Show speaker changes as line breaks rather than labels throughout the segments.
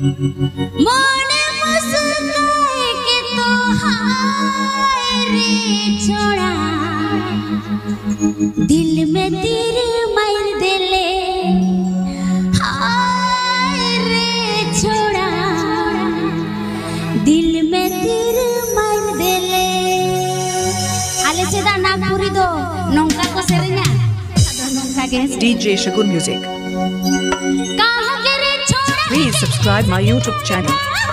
मोने मुस्काए के तो हाय रे छोड़ा दिल में तीर मार देले हाय रे छोड़ा दिल में तीर मार देले आले चेदा नागपुरी दो नौका को सेरेना नौका के
DJ Shagun Music. Please subscribe my YouTube channel.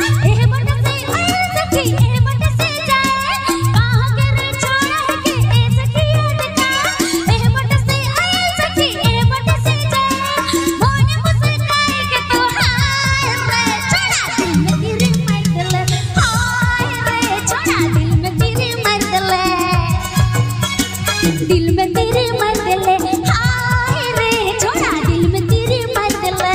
दिल में तेरे मर दिले हाय रे छोड़ा दिल में तेरे मर दिले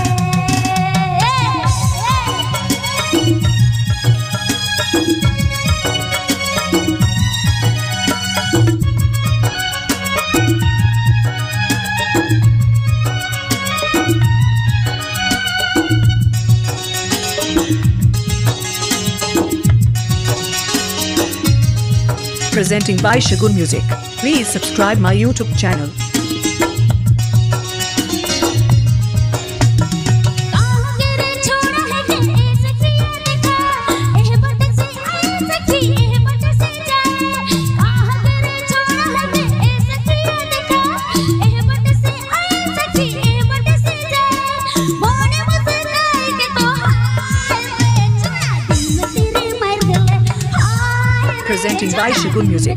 Presenting by Shagun Music. Please subscribe my YouTube channel. Presenting by Shagun Music.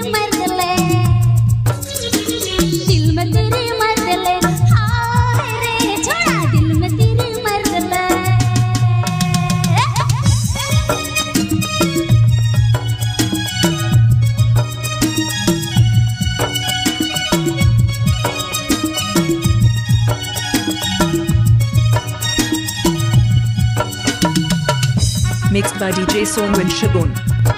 Mixed by DJ Sonu and Shagun.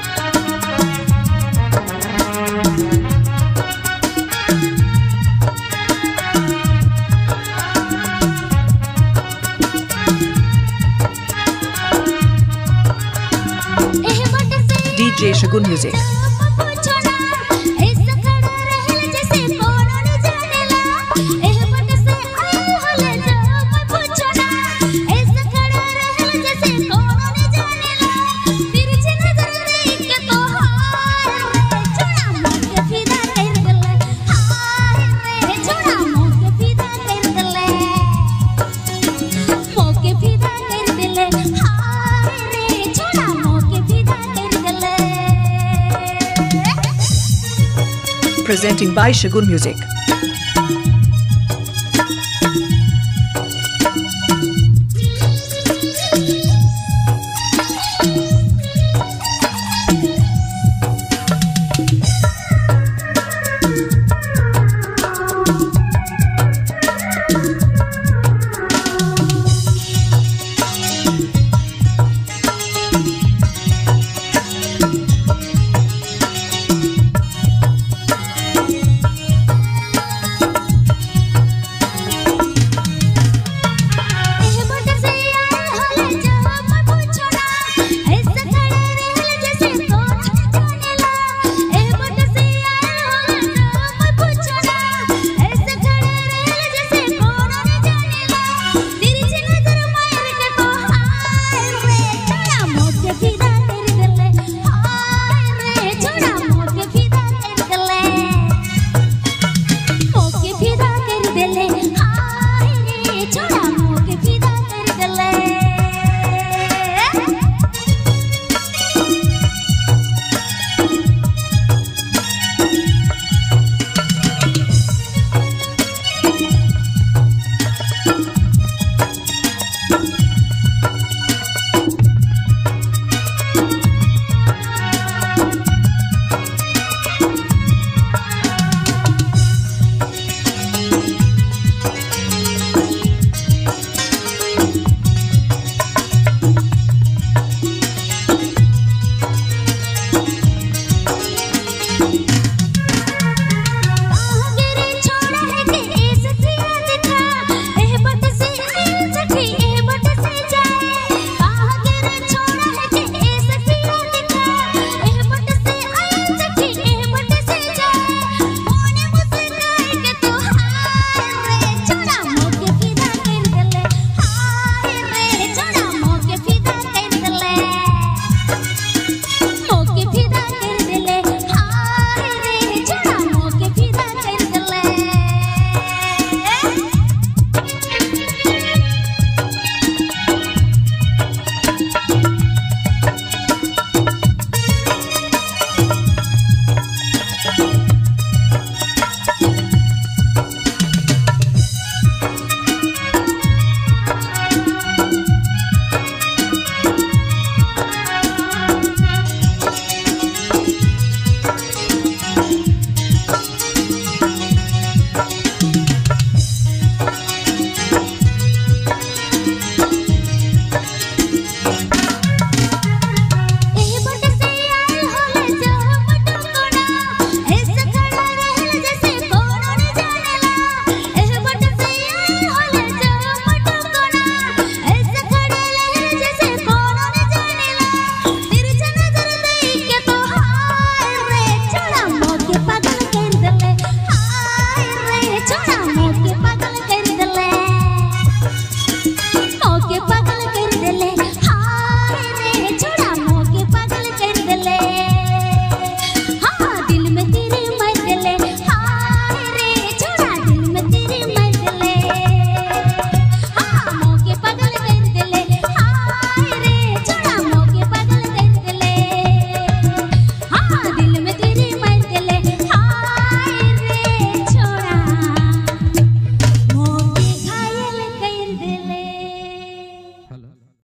DJ Shagun Music. Presenting by Shagun Music.